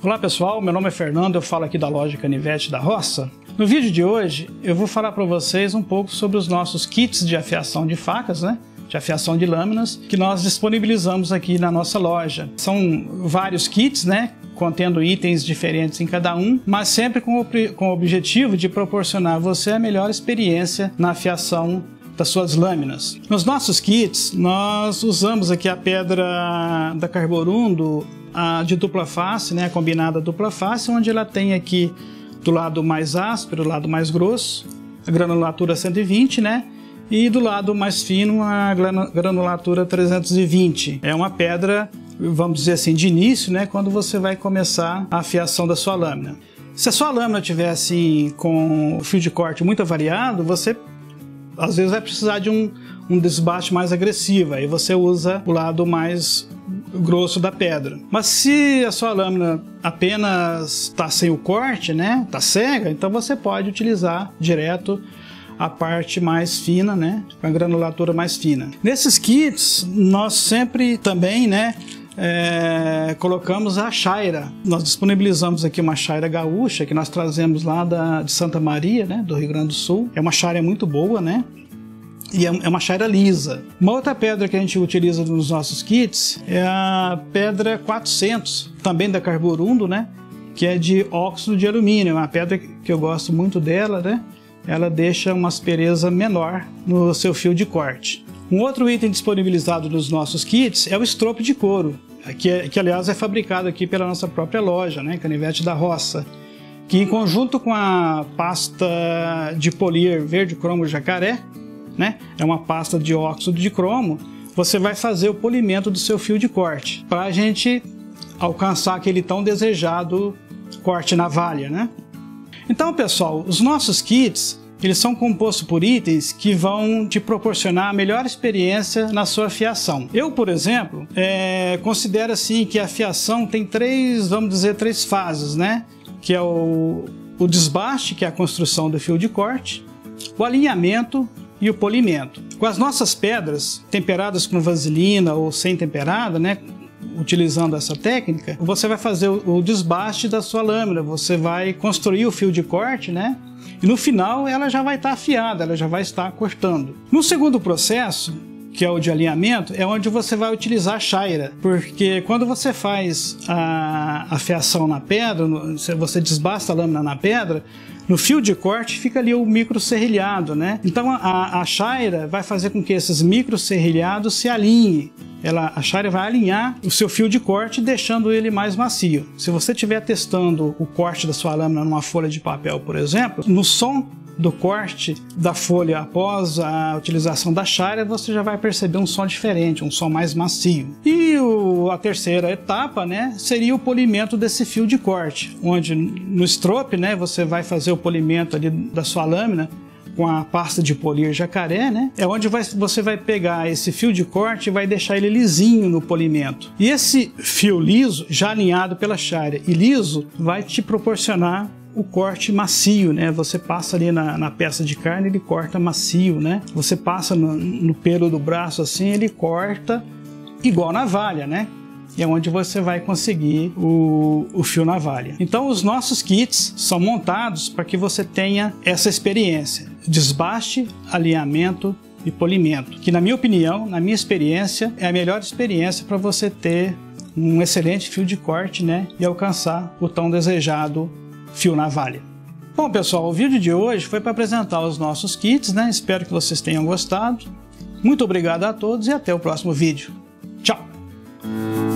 Olá pessoal, meu nome é Fernando, eu falo aqui da loja Canivete da Roça. No vídeo de hoje eu vou falar para vocês um pouco sobre os nossos kits de afiação de facas, de afiação de lâminas, que nós disponibilizamos aqui na nossa loja. São vários kits, contendo itens diferentes em cada um, mas sempre com o objetivo de proporcionar a você a melhor experiência na afiação das suas lâminas. Nos nossos kits, nós usamos aqui a pedra da Carborundo, de dupla face, a combinada dupla face, onde ela tem aqui do lado mais áspero, do lado mais grosso, a granulatura 120, e do lado mais fino, a granulatura 320. É uma pedra, vamos dizer assim, de início, quando você vai começar a afiação da sua lâmina. Se a sua lâmina tiver assim, com o fio de corte muito variado, você às vezes vai precisar de um desbaste mais agressivo, aí você usa o lado mais grosso da pedra. Mas se a sua lâmina apenas está sem o corte, está cega, então você pode utilizar direto a parte mais fina, com a granulatura mais fina. Nesses kits, nós sempre também, colocamos a chaira. Nós disponibilizamos aqui uma chaira gaúcha que nós trazemos lá de Santa Maria, do Rio Grande do Sul. É uma chaira muito boa, e é uma chaira lisa. Uma outra pedra que a gente utiliza nos nossos kits é a pedra 400, também da Carborundo, que é de óxido de alumínio. É uma pedra que eu gosto muito dela, Ela deixa uma aspereza menor no seu fio de corte. Um outro item disponibilizado nos nossos kits é o estrope de couro, que aliás é fabricado aqui pela nossa própria loja, Canivete da Roça, que em conjunto com a pasta de polir verde cromo jacaré, é uma pasta de óxido de cromo, você vai fazer o polimento do seu fio de corte, para a gente alcançar aquele tão desejado corte navalha, Então, pessoal, os nossos kits, eles são compostos por itens que vão te proporcionar a melhor experiência na sua afiação. Eu, por exemplo, considero assim que a afiação tem três fases, que é o desbaste, que é a construção do fio de corte, o alinhamento e o polimento. Com as nossas pedras temperadas com vaselina ou sem temperada, utilizando essa técnica, você vai fazer o desbaste da sua lâmina, você vai construir o fio de corte, e no final ela já vai estar afiada, ela já vai estar cortando. No segundo processo, que é o de alinhamento, é onde você vai utilizar a chaira, porque quando você faz a afiação na pedra, você desbasta a lâmina na pedra, no fio de corte fica ali o micro serrilhado, Então a chaira vai fazer com que esses micro serrilhados se alinhem. A chaira vai alinhar o seu fio de corte, deixando ele mais macio. Se você estiver testando o corte da sua lâmina numa folha de papel, por exemplo, no som do corte da folha após a utilização da chaira, você já vai perceber um som diferente, um som mais macio. E a terceira etapa, seria o polimento desse fio de corte, onde no estrope, você vai fazer o polimento ali da sua lâmina com a pasta de polir jacaré, é onde você vai pegar esse fio de corte e vai deixar ele lisinho no polimento. E esse fio liso, já alinhado pela chaira e liso, vai te proporcionar o corte macio, Você passa ali na peça de carne, ele corta macio, Você passa no pelo do braço assim, ele corta igual navalha, E é onde você vai conseguir o fio navalha. Então os nossos kits são montados para que você tenha essa experiência: desbaste, alinhamento e polimento, que na minha opinião, na minha experiência, é a melhor experiência para você ter um excelente fio de corte, e alcançar o tão desejado fio navalha. Bom, pessoal, o vídeo de hoje foi para apresentar os nossos kits, Espero que vocês tenham gostado. Muito obrigado a todos e até o próximo vídeo. Tchau!